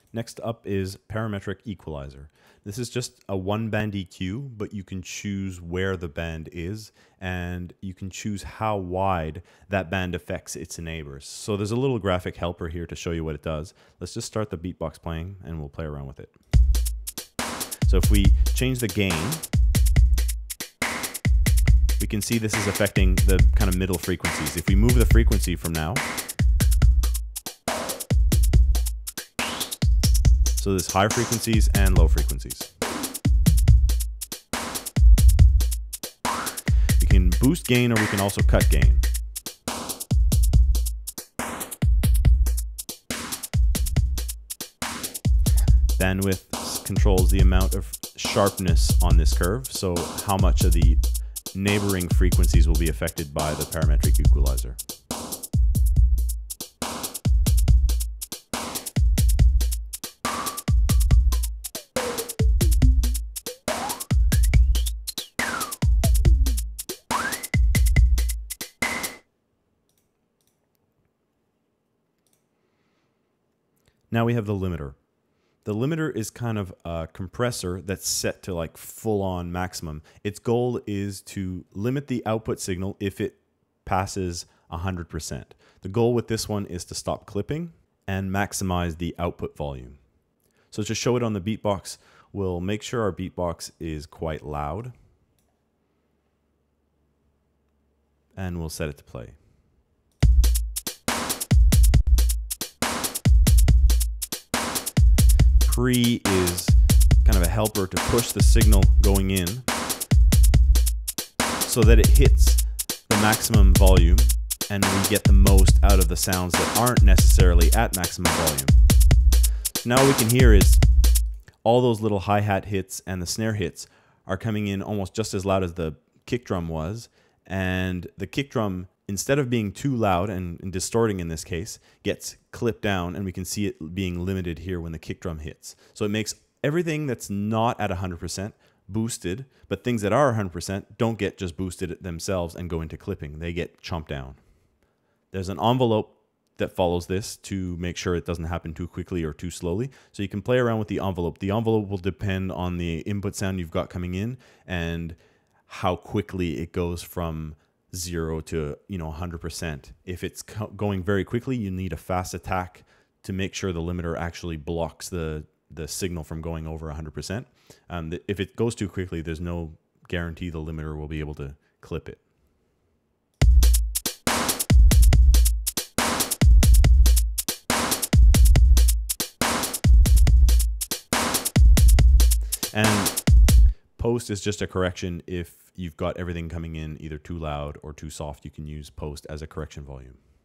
Next up is parametric equalizer. This is just a one band EQ, but you can choose where the band is and you can choose how wide that band affects its neighbors. So there's a little graphic helper here to show you what it does. Let's just start the beatbox playing and we'll play around with it. So if we change the gain, we can see this is affecting the kind of middle frequencies. If we move the frequency from now, so there's high frequencies and low frequencies. We can boost gain or we can also cut gain. Bandwidth controls the amount of sharpness on this curve, so how much of the neighboring frequencies will be affected by the parametric equalizer. Now we have the limiter. The limiter is kind of a compressor that's set to like full-on maximum. Its goal is to limit the output signal if it passes 100%. The goal with this one is to stop clipping and maximize the output volume. So to show it on the beatbox, we'll make sure our beatbox is quite loud and we'll set it to play. Pre is kind of a helper to push the signal going in so that it hits the maximum volume and we get the most out of the sounds that aren't necessarily at maximum volume. So now what we can hear is all those little hi-hat hits and the snare hits are coming in almost just as loud as the kick drum was, and the kick drum, instead of being too loud and distorting in this case, gets clipped down and we can see it being limited here when the kick drum hits. So it makes everything that's not at 100% boosted, but things that are 100% don't get just boosted themselves and go into clipping. They get chomped down. There's an envelope that follows this to make sure it doesn't happen too quickly or too slowly. So you can play around with the envelope. The envelope will depend on the input sound you've got coming in and how quickly it goes from 0 to 100%. If it's going very quickly, you need a fast attack to make sure the limiter actually blocks the signal from going over 100%. If it goes too quickly, there's no guarantee the limiter will be able to clip it. And post is just a correction. If you've got everything coming in either too loud or too soft, you can use post as a correction volume.